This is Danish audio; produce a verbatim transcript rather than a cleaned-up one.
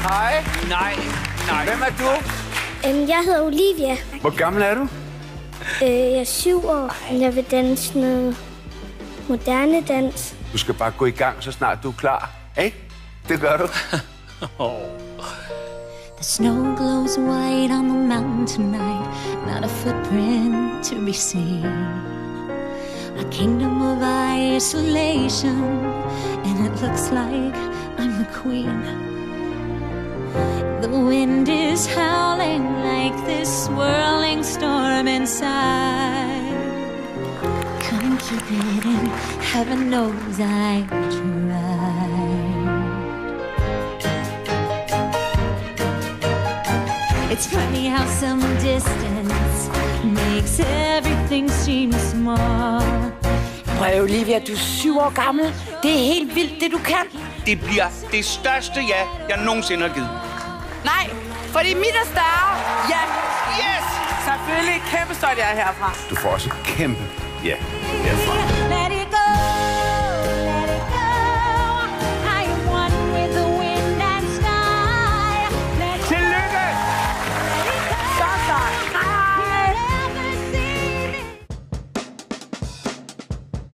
Hej. Nej, nej. Hvem er du? Øhm, jeg hedder Olivia. Hvor gammel er du? Øh, jeg er syv år. Jeg vil danse noget moderne dans. Du skal bare gå i gang, så snart du er klar. Ikke? Det gør du. The snow glows white on the mountain tonight, not a footprint to be seen. A kingdom of isolation, and it looks like I'm the queen. The wind is howling like this swirling storm inside. Couldn't keep it in, heaven knows I tried. It's funny how some distance makes everything seem small. Prøv, Olivia, du er syv år gammel. Det er helt vildt, det du kan. Det bliver det største ja, jeg nogensinde har givet. Nej, fordi mit er større. Ja. Yes! Selvfølgelig. Kæmpe stolt, jeg er herfra. Du får også et kæmpe ja herfra.